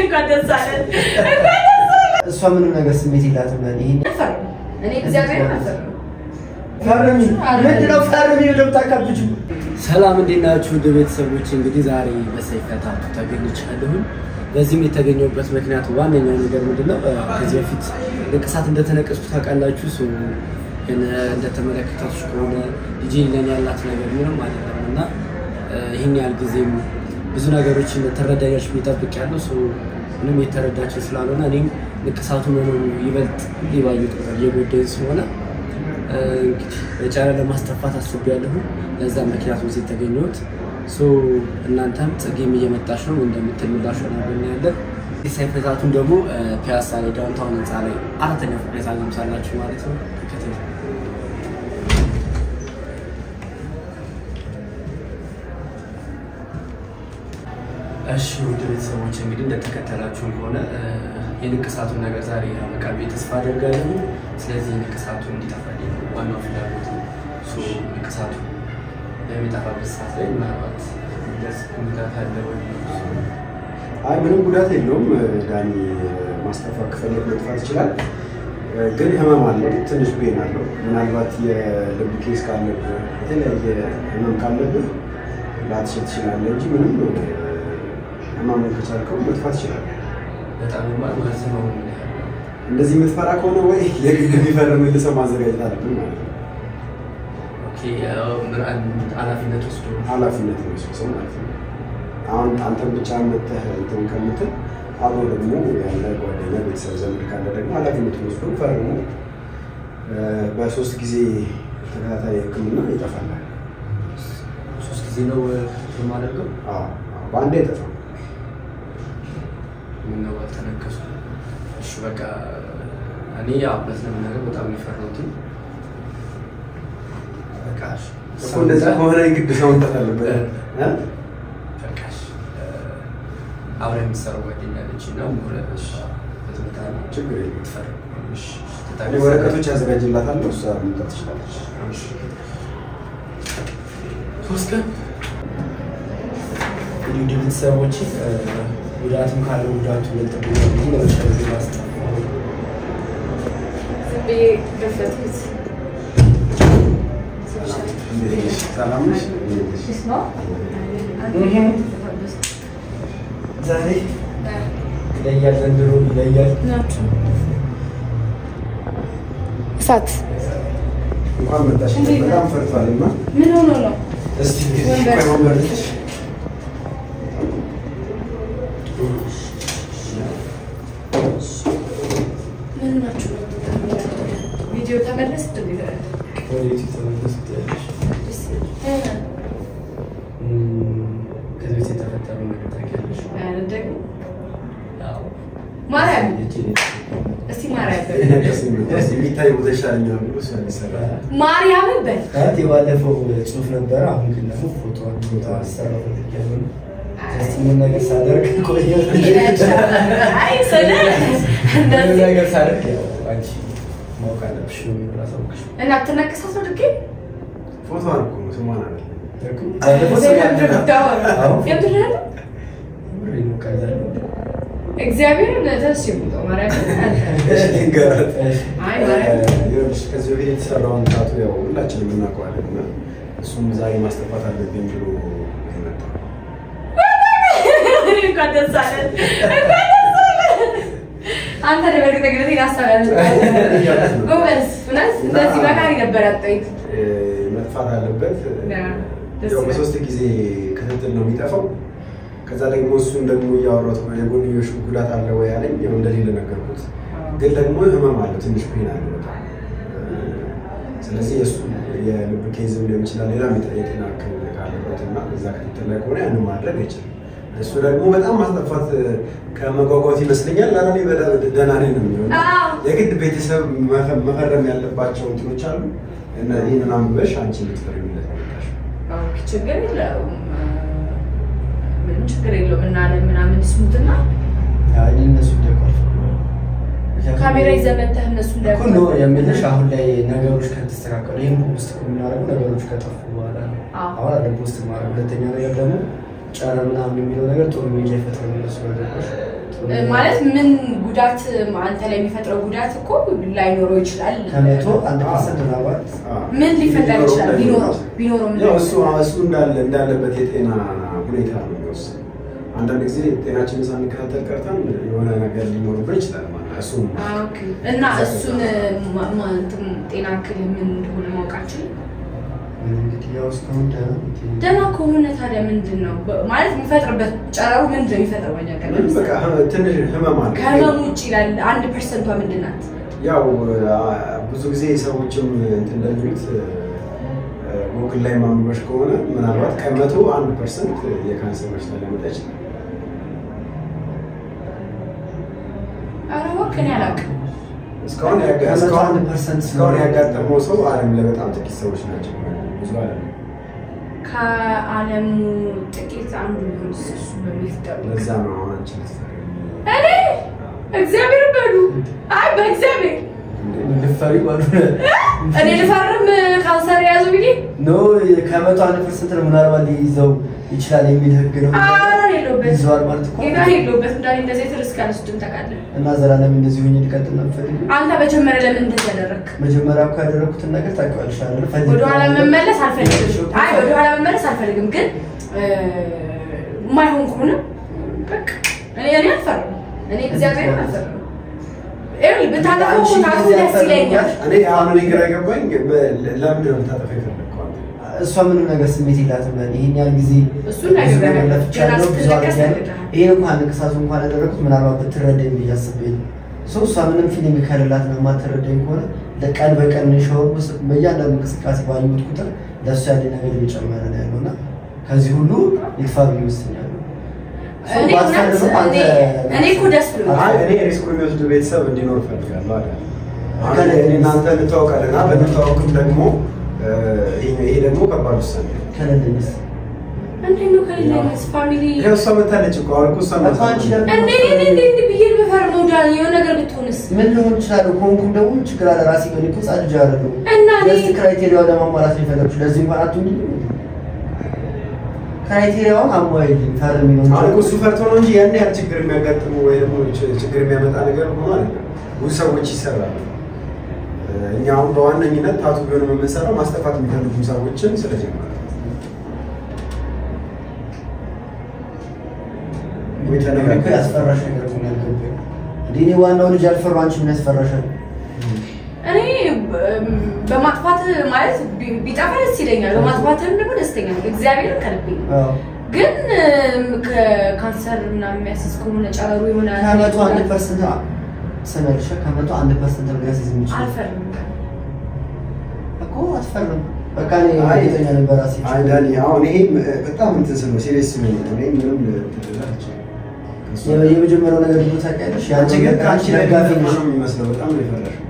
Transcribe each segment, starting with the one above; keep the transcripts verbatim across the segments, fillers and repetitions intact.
ካደሳለን እሷ ምንም ነገር ስሜት የላትም ለኔ እኔ እግዚአብሔር አፈር ፈርሚ ምንድነው ፈርሚ ለምታካብጁ ሰላም እንዴት ናችሁ ውድ ቤተሰቦች እንግዲህ ዛሬ በሰይፈ ታቱ ተገኝቻለሁ በዚህም የተገኘሁበት ምክንያት ዋነኛው ነገር ምንድነው ከዚህ በፊት ንቅሳት እንደተነቀስኩ ታውቃላችሁ ሶ ግን እንደተመለከታችሁ ከሆነ ልጅ ለኔ ያላት ነገር ምንም አይደለምና ይሄን ያህል ጊዜም ብዙ ነገሮችን ተረዳያች ቢጠብቅ ያለው ሶ ምንም የተረዳችሁ ስላልሆነ እኔም ንቅሳቱ ነው ይበልጥ ሊባዩት ነገር የጎደኝ ስለሆነ እንግዲህ በጫራ ለማስተፋት አስቤያለሁ ለዛ ምክንያት ነው የተገኘሁት ሶ እናንተም ጽጌም እየመጣሽ ነው እንደምትልላሽ ነው ያለ ሰይፈ ታቱን ደግሞ ፒያሳ ላይ ዳውንታውን ህንጻ ላይ አራተኛ ፎቅ ላይ ታገኙታላችሁ ማለት ነው ከተለ እሺ ውድ ቤተሰቦች እንግዲህ እንደተከታተላችሁ ከሆነ የንቅሳቱን ነገር ዛሬ ያመቃል ተስፋ አደርጋለሁ ስለዚህ ንቅሳቱን እንዲጠፋልኝ ዋናው ፍላጎት ሶ ንቅሳቱ የሚጠፋበት ሰዓት ላይ ምናልባት ደስ ጉዳት አለው አይ ምንም ጉዳት የለውም ዳኒ ማስተፋት ከፈለገ መጥፋት ይችላል ግን ህመም አለው ትንሽ ፔን አለው ምናልባት የልብ ኬስ ካለበት የተለያየ ህመም ካለበት ላትሸት ይችላል እንጂ ምንም ህመም ከቻልከው መጥፋት ይችላል በጣም ማለት ነው እንደዚህ የምትፈራ ከሆነ ወይ የግድ ቢፈርም ለሰው ማዘጋጀት አለብን ማለት ነው ኦኬ ምራን ኃላፊነት ወስዶ ኃላፊነት ወስዶ ሰው ማለት ነው አሁን አንተ ብቻ መተህ እንትን ከምትል አብሮ ደግሞ ያለ ጓደኛ ቤተሰብ ዘመድ ካለ ደግሞ ኃላፊነት ወስዶ ፈርሞ በሶስት ጊዜ ተከታታይ ህክምና ይጠፋል ሶስት ጊዜ ነው ማድረገው አዎ ባንዴ ይጠፋል ምን ነው ተነከሱ እሺ በቃ እኔ ያውበት ነው ነገር በጣም ይፈራውት በቃሽ እኮ እንደዛ ሆነ ግድ ሰው እንተታለበት እ በቃሽ አብረን የሚሰራው ጓደኛ ልጅ ነው ወለሽ በተመታለ ችግር የለም ተፈረቁ እሺ ታዲያ ወረቀቶች ያዘጋጅላታል እሷ መምጣት ትችላለች እሺ ሶስት ቀን እንግዲህ ቤተሰቦች ጉዳቱን ካለ ጉዳቱ ለጥብቅ ነው ለመሸረፍ ማስተፋ ዝቤ ገፈትኩት ሰላም ነሽ ስማ ዛሬ ለያል ዘንድሮ ለያል ናችሁ ሳት እንኳን መጣሽ በጣም ፈርቷልና ምን ሆኖ ነው እስቲ እንግዲህ ወንበርሽ ምን ናችሁ ቪዲዮ ተመለስ ትልቅ ወዴት ተመለስት ያለሽ ከዚህ ተፈጠረው ነገር ታውቂያለሽ አይደል ያው ማርያም እስቲ ማርያም የሚታይ ወደሻለኛው ብሎ ስለሰራ ማርያም በል ታዲያ የባለፈው ጽሁፍ ነበር አሁን ግን ደግሞ ፎቶ ፎቶ አሰራው ያለው እስቲ ምን ነገር ሳደርግ ቆየው አይ ሰለ እንደዚህ ነገር ሳደርግ ያው አንቺ ማውቃለሽ ነው የሚራሳውሽ እና ተነከሳት ነው ድቄ ፎቶ አርኩ ስማና ነው እግዚአብሔር እንደዚህ ሲሙጣው ማርያም እንገራት አይ ማርያም ይኸውልሽ ከዚህ በፊት የተሰራውን ታቱ ያው ሁላችንም እናውቀዋለን እሱም ዛሬ ማስተፋት አለብኝ ብሎ ይመጣ እንኳን ደስ አለን እንኳን ደስ አለን አንተ ለበርግጥ ግሬት ያሳላል ጎበዝ ፍላስ እንደዚህ በካሪ ነበር አጥይት መጥፋት አለበት ያው በሶስት ጊዜ ክትትል ነው የሚጠፋው ከዛ ደግሞ እሱን ደግሞ ያወራሁት ነው የጎንዮሽ ጉዳት አለ ወይ አለኝ ያው እንደሌለ ነገርኩት ግን ደግሞ ህመም አለ ትንሽ ፔን አለ በጣም ስለዚህ እሱ የልብ ኬዝም ሊሆን ይችላል ሌላ የጤና እክል ካለበትና እዛ ክትትል ላይ ከሆነ ያንን ማድረግ አይችልም እሱ ደግሞ በጣም ማስጠፋት ከመጓጓት ይመስለኛል ለራኔ ደህና ነኝ ነው የሚሆነው የግድ ቤተሰብ መፈረም ያለባቸው እንትኖች አሉ እና ይሄንን አንብበሽ አንቺ ልትፈርሚለት አለሽ አዎ ችግር የለውም ምን ችግር የለውም እና ለምናምን ስሙትና አይ እነሱ ደቆፍ ካሜራ ይዘመተህ እነሱ ደቆፍ ነው የምልሽ አሁን ላይ ነገሮች ከተስተካከሉ ይሄን ፖስት ከምናደርገው ነገሮች ከጠፉ በኋላ አሁን አለ ፖስት ማድረግ ሁለተኛ ነገር ደግሞ ጫና ምናምን የሚለው ነገር ቶሎ ሜጃ ይፈጥራል እነሱ ነገሮች ማለት ምን ጉዳት አንተ ላይ የሚፈጥረው ጉዳት እኮ ላይኖረው ይችላል ከመቶ አንድ ፐርሰንት ምናልባት ምን ሊፈጠር ይችላል ቢኖረው ቢኖረው ያው እሱ እሱ እንዳለ እንዳለበት የጤና ሁኔታ ነው የሚወስነው አንዳንድ ጊዜ ጤናችንን ሳንከታተል ቀርተን የሆነ ነገር ሊኖርበት ይችላል ማለት እሱ ኦኬ እና እሱን ማንተም ጤና እክል ምን እንደሆነ ማውቃችን እንግዲህ ያው እስካሁን ደህና ከሆነ ታዲያ ምንድነው ማለት የሚፈጥርበት ጨረሩ ምንድነው የሚፈጥረው ነገር በቃ ትንሽ ህመም አለ ከህመም ውጪ ይላል አንድ ፐርሰንት ምንድናት ያው ብዙ ጊዜ ሰዎችም እንትን እንደሚሉት ጎግል ላይ ማምበሽ ከሆነ ምናልባት ከመቶ አንድ ፐርሰንት የካንሰር በሽታ ሊመጣ ይችላል አረባ ከኔ አላውቅም እስካሁን ያጋጠመው ፐርሰንት እስካሁን ያጋጠመው ሰው ዓለም ላይ በጣም ጥቂት ሰዎች ናቸው ብዙ አይደለም ከዓለም ጥቂት አንዱ ነው እሱ በሚፍጠው ለዛ ነው አንቺ እኔ እግዚአብሔር በሉ አይ በእግዚአብሔር ልፈሪ ባሉ እኔ ልፈርም ካንሰር ያዙ ቢሊ ኖ ከመቶ አንድ ፐርሰንት ነው ምናልባት ሊይዘው ይችላል የሚል ህግ ነው አረ የለውበት ይዟል ማለት እኮ ጌታ የለውበት እንዳለ እንደዚህ ትርስ ካንስቱን ተቃለ እና ዘላለም እንደዚህ ሆኜ ልቀጥል ነው ፈልግ አንተ በመጀመሪያ ለምን እንደዚህ ያደረክ መጀመሪያ እኮ ያደረኩትን ነገር ታውቂዋለሽ አይደል ፈልግ ወደ ኋላ መመለስ አልፈልግም አይ ወደ ኋላ መመለስ አልፈልግም ግን ማይሆን ከሆነ በቃ እኔ እኔ አልፈርም እኔ እግዚአብሔር አልፈርም ኤል በታላቁ ታቁ ደስ ይለኛል እኔ አሁን ግራ ገባኝ ለምን ነው ታጠፋ ይፈልጋል እሷ ምንም ነገር ስሜት የላትም ይሄን ያህል ጊዜ እሱን ነገር ለፍቻለሁ ብዙ አድርገን ይሄን እንኳን ንቅሳቱ እንኳን ያደረኩት ምናልባት ብትረዳኝ ብዬ አስቤ ሰው እሷ ምንም ፊሊንግ ከሌላት ነው የማትረዳኝ ከሆነ ለቀን በቀን ሾው በእያንዳንዱ እንቅስቃሴ ባየሁት ቁጥር ለእሷ ያለ ነገር እየጨመረ ነው ያለውና ከዚህ ሁሉ ይፋብ ይመስለኛል እኔ እኮ ደስ ብሎኛል እኔ ሪስክ የሚወስድ ቤተሰብ እንዲኖር ፈልጋለሁ አይደል እኔ እናንተ እንተዋወቃለና በእንተዋወቅም ደግሞ ይሄ ደግሞ ከባድ ውሳኔ ነው ከለንደስ እንዴ ነው ከለንደስ ፋሚሊ እሷ መታለች እኮ አልኩ እሷ መታለች እንዴ እንዴ እንዴ ብዬሽ በፈርመው ዳል የሆነ ነገር ብትሆንስ ምን ሊሆን ይችላል ኮንኩም ደግሞ ችግር አለ ራሴ ነው እኮ ጻድጅ አይደለም እና ለዚህ ክራይቴሪያው ለማሟላት ነው የፈለግሽ ለዚህ እንኳን አትሁኝ ክራይቴሪያውን አሟይልኝ ታርሚ ነው አልኩ እሱ ፈርቶ ነው እንጂ ያን ያህል ችግር የሚያጋጥመው ወይ ደግሞ ችግር የሚያመጣ ነገር ሆኖ አይደለም ብዙ ሰዎች ይሰራሉ እኛ አሁን በዋነኝነት ታቱ ቢሆን የምንሰራው ማስተፋት የሚፈልጉ ሰዎችን ስለጀመረ ወይ ተነጋገር ያስፈራሽ ነገር ነው ያልከኝ እንዴ ዋናው ልጅ አልፈሩ አንቺ ምን ያስፈራሻል እኔ በማጥፋት ማለት ቢጣፋ ደስ ይለኛል በማጥፋትም ደግሞ ደስተኛ ነኝ እግዚአብሔር ከልቤ ግን ከካንሰር እና የሚያስስ ከሆነ ጨረሩ ይሆናል ከመቶ አንድ ፐርሰንት ሰነልሽ ከመቶ አንድ ፐርሰንት ነው ያስይዝም ይችላል አልፈርም እኮ አትፈርም በቃ እኔ አይተኛ ነበር ራሴ አይ ዳኒ አሁን ይሄ በጣም እንትን ስለ ሲሪየስ ነው እኔ ምንም ተደላች የመጀመሪያው ነገር ነው ታውቂያለሽ ያንቺ ግን ካንቺ ደጋፊ ነው የሚመስለው በጣም ነው የፈራሽው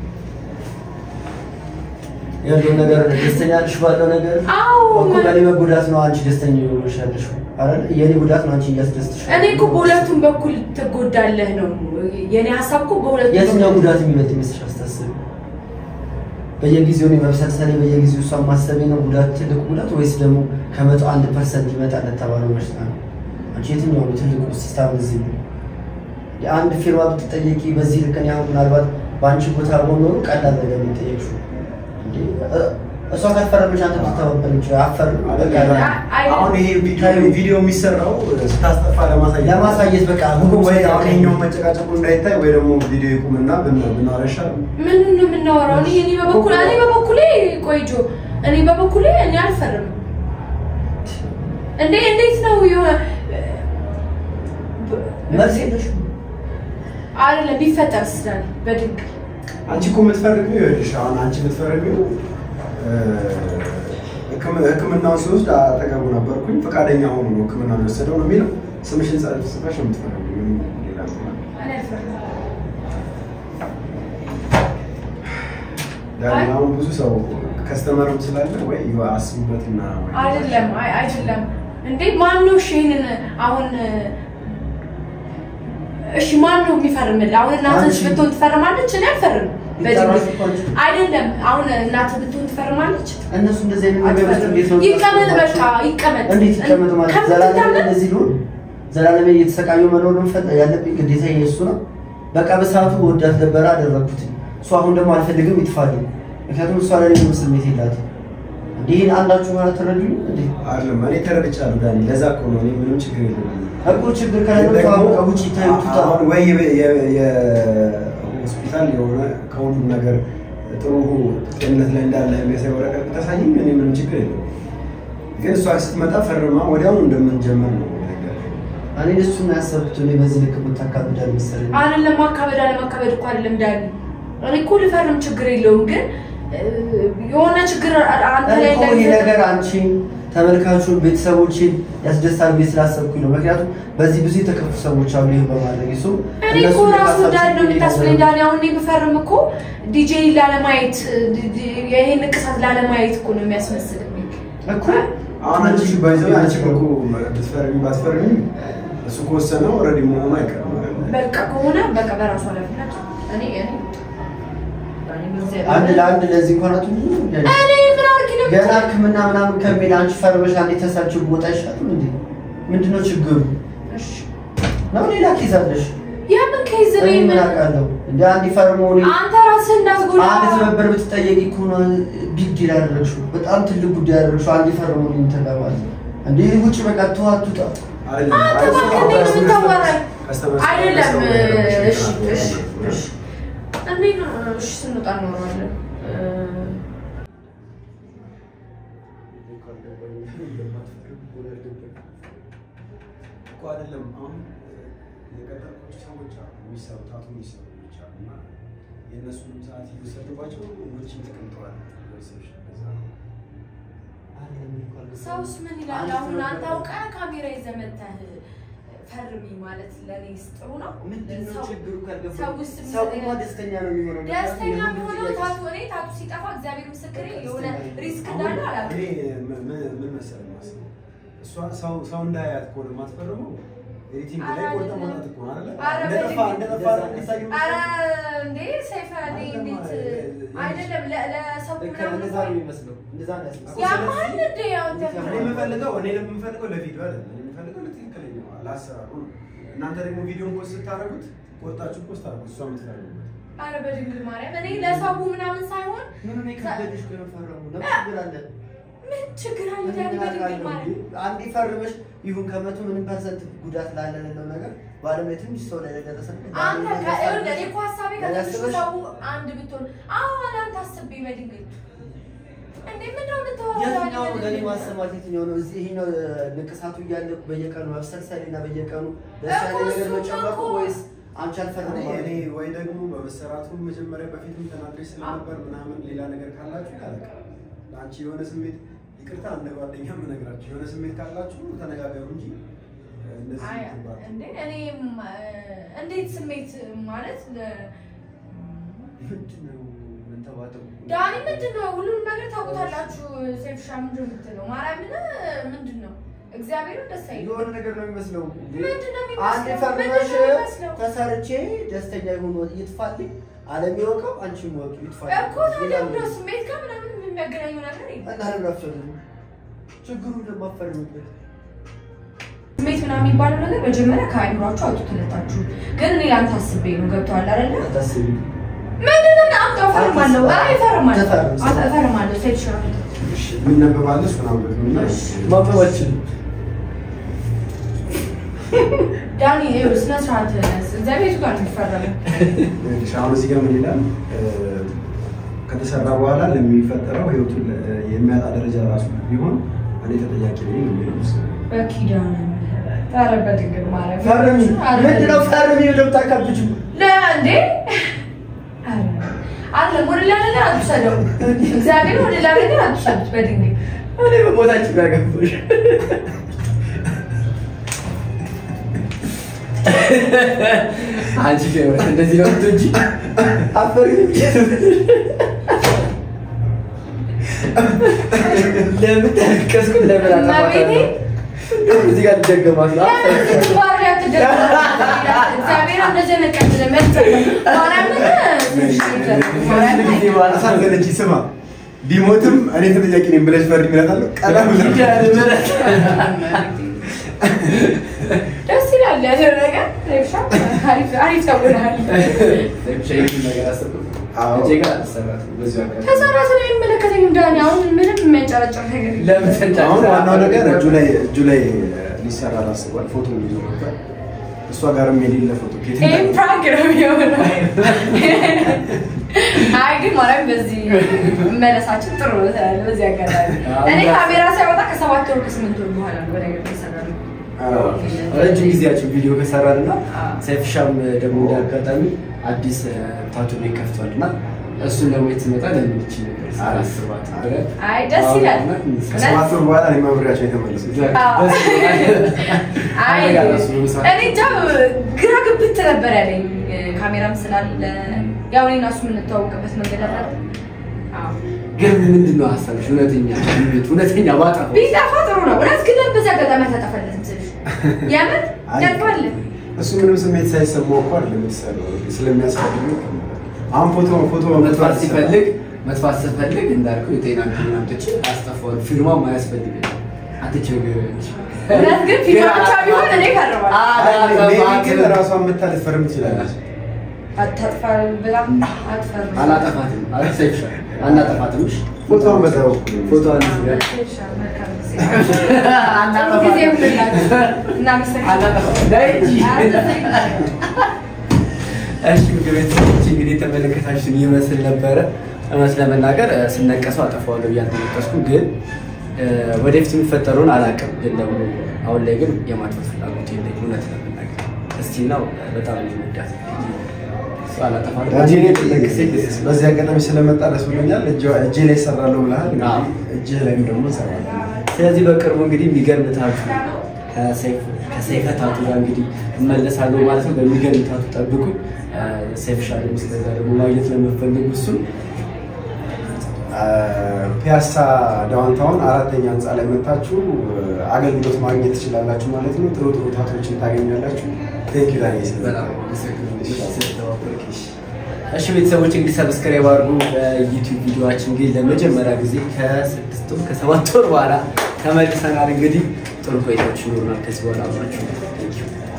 ያለው ነገር ደስተኛ ነሽ ባለው ነገር አዎ እኮ በኔ መጉዳት ነው አንቺ ደስተኛ ሆነሽ ያለሽው አይደል የኔ ጉዳት ነው አንቺ እያስደስተሽ እኔ እኮ በሁለቱም በኩል ተጎዳለህ ነው የኔ ሐሳብ እኮ በሁለቱም የትኛው ጉዳት የሚመጣ ይመስልሽ አስተሳሰብ በየጊዜው ነው መብሰልሰል በየጊዜው እሷ ማሰብ ነው ጉዳት ትልቅ ጉዳት ወይስ ደግሞ ከመቶ አንድ ፐርሰንት ይመጣል ለተባለው በሽታ ነው አንቺ የትኛው ነው ትልቁ ሲስተም እዚህ የአንድ ፊርማ ብትጠየቂ በዚህ ልክ ነው ምናልባት ባንቺ ቦታ ሆኖ ቀላል ነገር ነው እሷ ከፈረመች አንተ ተተወበልች አፈር አሁን ይሄ ቪዲዮ ቪዲዮ የሚሰራው ስታስጠፋ ለማሳየት ለማሳየት በቃ ሁሉ ወይ አሁንኛው መጨቃጨቁ እንዳይታይ ወይ ደግሞ ቪዲዮ ይቁምና ብናረሻል ምን ነው የምናወራው እኔ እኔ በበኩሌ እኔ በበኩሌ ቆይጆ እኔ በበኩሌ እኔ አልፈርም እንዴ እንዴት ነው የሆነ መርሴልሽ አይደለም ቢፈጠር ስላል በድግ አንቺ እኮ የምትፈርጊው ይኸውልሽ አሁን አንቺ የምትፈርጊው ህክምናውን ሲወስድ አጠገቡ ነበርኩኝ ፈቃደኛ ሆኖ ነው ህክምናውን የወሰደው ነው የሚለው ስምሽን ጽፈሽ ነው የምትፈርጊው ሌላ ዳኒ አሁን ብዙ ሰው ከስተመርም ስላለ ወይ አስቡበትና ወይ አይደለም አይ አይደለም እንዴ ማን ነው ሼንን አሁን እሺ ማን ነው የሚፈርምልህ አሁን እናትሽ ብትሆን ትፈርማለች እኔ አልፈርም አይደለም አሁን እናት ብትሆን ትፈርማለች እነሱ እንደዚህ አይነት ነገር እንዴት ነው ይቀመጥ በቃ ይቀመጥ እንዴት ይቀመጥ ማለት ዘላለም እንደዚህ ነው ዘላለም እየተሰቃየው መኖር ነው ፈጥ ያለብኝ ግዴታ ኢየሱስ ነው በቃ በሰዓቱ ወዳት ደበራ አደረኩት እሱ አሁን ደግሞ አልፈልግም ይጥፋልኝ ምክንያቱም እሱ አለኝ ነው ስሜት ይላል ይሄን አንዳችሁ ማለት ተረዱኝ እንዴ አይደለም እኔ ተረድቻለሁ ዳኒ ለዛ እኮ ነው እኔ ምንም ችግር የለም አቆ ችግር ካለ ነው ከውጪ ታዩት ወይ የሆስፒታል የሆነ ከሁሉ ነገር ጥሩ ጤንነት ላይ እንዳለ የሚያሳይ ወረቀት ተሳይኝ እኔ ምንም ችግር የለም ግን እሷ ስትመጣ ፈርማ ወዲያው እንደምንጀምር ነው እኔ እሱን ያሰብኩት ነው በዚህ ልክ መታካበዳል መሰለኝ አይደለም ማካበዳ ለማካበድ እኮ አይደለም ዳኒ እኔ እኮ ልፈርም ችግር የለውም ግን የሆነ ችግር አንተ ላይ ላይ ነገር አንቺ ተመልካቹን ቤተሰቦችን ያስደስታል ቤት ስላሰብኩኝ ነው ምክንያቱም በዚህ ብዙ የተከፉ ሰዎች አሉ ይሄ በማድረግ እሱ እነሱ ራሱ ዳኒ ነው የምታስበኝ ዳኒ አሁን እኔ ብፈርም እኮ ዲጄ ላለማየት ይሄን ንቅሳት ላለማየት እኮ ነው የሚያስመስልኝ እኮ አሁን አንቺ ባይዘው አንቺ እኮ ብትፈርሚ ባትፈርሚ እሱ ከወሰነው ኦሬዲ መሆኑ አይቀርም በቃ ከሆነ በቃ በራሱ አለፍነት እኔ እኔ አንድ ለአንድ ለዚህ እንኳን አትሉ እኔ ምን አርጊ ነው ገና ከመና ምናምን ከሚል አንቺ ፈርመሽ አንዴ ተሳችሁ ቦታ ይሻላል እንዴ ምንድነው ችግሩ እሺ ነው ሌላ ኪዛለሽ ያምን ከይዘ ነው ምን አቃለው እንዴ አንዴ ፈርመው ነው አንተ ራስህ እንዳትጎዳ አንዴ ተበበር ብትጠየቂ እኮ ነው ቢግ ዲል አደረግሽው በጣም ትልቅ ጉዳይ አደረግሽው አንዴ ፈርመው ነው ተባባል እንዴ ውጪ በቃ ተዋቱታ አይደለም አይደለም እሺ እሺ እሺ እኔ ነው እሺ ስንወጣ እንወራለን እኮ አይደለም አሁን የቀጠርኩት ሰዎች አሉ የሚሰሩ ታቱ የሚሰሩ ሰዎች አሉና የእነሱን ሰዓት እየወሰድባቸው ውጭ ተቀምጠዋል ሰውስ ምን ይላል አሁን አንተ አውቀህ ካሜራ ይዘህ መተህ ፈርሚ ማለት ለኔስ ጥሩ ነው ምንድነው ችግሩ ካልገባ ሰውስ ሰው ደስተኛ ነው የሚሆነው ደስተኛ የሚሆነው ታቱ እኔ ታቱ ሲጠፋ እግዚአብሔር ምስክሬ የሆነ ሪስክ እንዳለ አላውቅም እኔ ምን መሰለኝ ማለት እሷ ሰው ሰው እንዳያት ኮል ማትፈርመው ኤዲቲንግ ላይ ቆርጠ ማውጣት እኮ ነው አይደል እንደጠፋ እንደጠፋ እንደሳይ አረ እንዴ ሰይፈ እኔ እንዴት አይደለም ለሰው እንደዛ ነው የሚመስለው እንደዛ ነው ያስመስለው ያ ማለት እንዴ ያው እኔ የምፈልገው እኔ የምፈልገው ለቪዲዮ አይደል እኔ የምፈልገው ለትክክለኛው አላሰራሩ እናንተ ደግሞ ቪዲዮን ፖስት ስታደርጉት ቆርጣችሁ ፖስት አድርጉት እሷ የምትፈልጉት አረ በድንግል ማርያም እኔ ለሰው ምናምን ሳይሆን ምን ነው ከበደሽ ከፈረሙ ለምን አለ ምን ችግር አለ ዳኒ በድንግል ማርያም አንዴ ፈርመሽ ይሁን ከመቶ ምንም ፐርሰንት ጉዳት ላለለው ነገር ባለም ትንሽ ሰው ላይ ደረሰ አንተ ከእው ለኔ እኮ ሐሳቤ ከተሽፈው አንድ ብትሆን አሁን አንተ አስቤ በድንግል እንዴ ምን ነው ተወራው የትኛው ለኔ ማሰማት የትኛው ነው እዚህ ይሄ ነው ንቅሳቱ እያለ በየቀኑ መብሰልሰልና በየቀኑ ለሳለ ነገር መጨመሩ ወይስ አንቺ አልፈርም እኔ ወይ ደግሞ በመሰራቱ መጀመሪያ በፊትም ተናግረሽ ስለነበር ምናምን ሌላ ነገር ካላችሁ ያለቀ አንቺ የሆነ ስሜት ይቅርታ እንደ ጓደኛ ምነግራችሁ የሆነ ስሜት ካላችሁ ተነጋገሩ እንጂ እንደዚህ ይባል እንዴ እኔ እንዴት ስሜት ማለት ምንድነው ምን ተባተው ዳኒ ምንድነው ሁሉንም ነገር ታውቁታላችሁ ሴፍሻ ምንድነው የምትለው ማርያምን ምንድነው እግዚአብሔር ደስ አይል የሆነ ነገር ነው የሚመስለው ምንድነው አንዴ ፈርመሽ ተሰርቼ ደስተኛ ይሁን ይጥፋልኝ ዓለም ይወቀው አንቺም ወቅ ይጥፋልኝ እኮ ታዲያ ስሜት ጋር ምናምን የሚያገናኘው ነገር የለም እና ለራፍሰሉ ችግሩ ለማፈርምበት ስሜት ምናምን የሚባለው ነገር መጀመሪያ ከአይምሯችሁ አውጥተለታችሁ ግን እኔ ላንተ አስቤ ነው ገብቷል አይደል አታስቢ ምንድነው አንተ ፈርማለሁ አይ ፈርማለሁ አንተ ፈርማለሁ ሴት ሻት እሺ ምን ነበባለሽ ምናምን ነው ማፈዋችን ዳኒ ይኸው ስነ ስርዓት እግዚአብሔር ጋር እንፈራለን ሻውን እዚህ ጋር ምን ይላል ከተሰራ በኋላ ለሚፈጠረው ህይወቱን የሚያጣ ደረጃ ራሱ ቢሆን እኔ ተጠያቂ ነኝ ነው የሚሉት በኪዳነ ታረበት ግን ማለት ፈርሚ ምንድነው ፈርሚ ብለው ታካብጁ ለእንዴ አለ ወደ ሌላ ነገር አትሰደው እግዚአብሔር ወደ ሌላ ነገር አትሰደው በድንግል እኔ በቦታችሁ ጋር ገባሽ አንቺ ከወ እንደዚህ ነው እንጂ አፈሪ ለምን ተከስኩ ለምን አጣጣለ እዚህ ጋር ተደገማስ ባሪያ ተደገማ እግዚአብሔር እንደዚህ ነቀጥ ለመጥ ማራምን ማራምን አሳዘነች ስማ ቢሞትም እኔ ተጠያቂ ነኝ ብለሽ ፈርድ ይላታል ቀላል ደስ ይሻላል ያለው ነገር ሰይፍሻ አሪፍ አሪፍ ተውናል ሰይፍሻ ይሄን ነገር አሰብኩ እጄ ጋር ተሰራት በዚህ አካባቢ ተሰራት ነው የሚመለከተኝ እንዳኔ አሁን ምንም የሚያንጨረጭር ነገር ለምን ተንጫጫ አሁን ዋናው ነገር እጁ ላይ እጁ ላይ ሊሰራ አስቧል ፎቶ ይዞ ነበር እሷ ጋርም የሌለ ፎቶ ከየት ኤም ፕራንክ ነው የሚሆነው አይ ግን ማለት በዚህ መለሳችን ጥሩ ነው በዚህ አጋጣሚ እኔ ካሜራ ሳይወጣ ከሰባት ወር ከስምንት ወር በኋላ ነው ወደ ገብ ይሰራል ረጅም ጊዜያችን ቪዲዮ ከሰራልና ሰይፍሻም ደግሞ እንዳጋጣሚ አዲስ ታቱ ቤት ከፍቷልና እሱን ደግሞ የተመጣ ለምንች ነገር ሳላስባት ብለን አይ ደስ ይላል ከሰባት ወር በኋላ እኔ ማብሪያቸው የተመለሱት አይ እኔ ጃው ግራ ግብት ነበር ያለኝ ካሜራም ስላለ ያው እኔና እሱ የምንተዋወቅበት መንገድ አለ አዎ ግን ምንድነው ሐሳብሽ እውነተኛ እውነተኛ ባጣ ቢጣፋ ጥሩ ነው እውነት ግን በዛ አጋጣሚ ተጠፋለት እንጂ ያምን ያልፋል እሱ ምንም ስሜት ሳይሰማው እኮ አይደለም የሚሰራው ስለሚያስፈልግ አሁን ፎቶ ፎቶ መጥፋት ሲፈልግ መጥፋት ሲፈልግ እንዳልከው የጤና ምናምቶች አስጠፋው ፊርማ ማያስፈልግ አትቸገር እውነት ግን ፊርማ ብቻ ቢሆን እኔ ካረባል ሜቢ ግን ራሷን መታለፈርም ትችላለች አታጥፋል ብላ አጥፋል አላጠፋትም አልሰይፍሻ አናጠፋትም እሺ ፎቶውን በዛው ፎቶውን እሺ መልካም አናጠፋትም ጊዜ ሁላችሁ እና መሰለኝ አናጠፋትም ዳይጂ እሺ ግሬት እንግዲህ ተመለከታችን ይመስል ነበረ እውነት ለመናገር ስነቀሰው አጠፋዋለሁ እያልተነቀስኩ ግን ወደፊት የሚፈጠረውን አላውቅም ግን ደግሞ አሁን ላይ ግን የማጥፋት ፍላጎት የለኝም እውነት ለመናገር እስቲ ነው በጣም ይወዳል በዚህ አጋጣሚ ስለመጣ ደስ ብሎኛል እጄ ላይ ይሰራለሁ ብለሃል እጄ ላይም ደግሞ ይሰራል ስለዚህ በቅርቡ እንግዲህ የሚገርም ታቱ ከሰይፍ ከሰይፈ ታቱ ጋር እንግዲህ እመለሳለሁ ማለት ነው በሚገርም ታቱ ጠብቁ ሰይፍሻ ደግሞ ስለዛ ደግሞ ማግኘት ለምትፈልጉ እሱ ፒያሳ ዳውንታውን አራተኛ ህንጻ ላይ መጣችሁ አገልግሎት ማግኘት ትችላላችሁ ማለት ነው ጥሩ ጥሩ ታቶችን ታገኛላችሁ ቴንክ ዩ ዳኒ በጣም እሺ ቤተሰቦች እንግዲህ ሰብስክራይብ አድርጉ በዩቲዩብ ቪዲዮአችን እንግዲህ ለመጀመሪያ ጊዜ ከስድስት ወር ከሰባት ወር በኋላ ተመልሰናል እንግዲህ ጥሩ ቆይታችሁ ይኖርናል ከዚህ በኋላ አብራችሁ